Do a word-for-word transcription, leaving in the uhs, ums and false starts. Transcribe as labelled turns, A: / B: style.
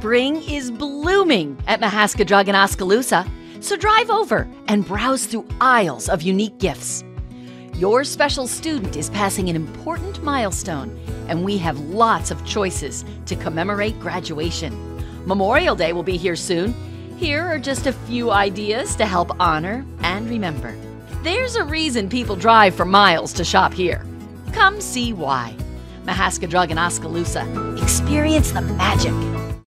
A: Spring is blooming at Mahaska Drug in Oskaloosa, so drive over and browse through aisles of unique gifts. Your special student is passing an important milestone, and we have lots of choices to commemorate graduation. Memorial Day will be here soon. Here are just a few ideas to help honor and remember. There's a reason people drive for miles to shop here. Come see why. Mahaska Drug in Oskaloosa. Experience the magic.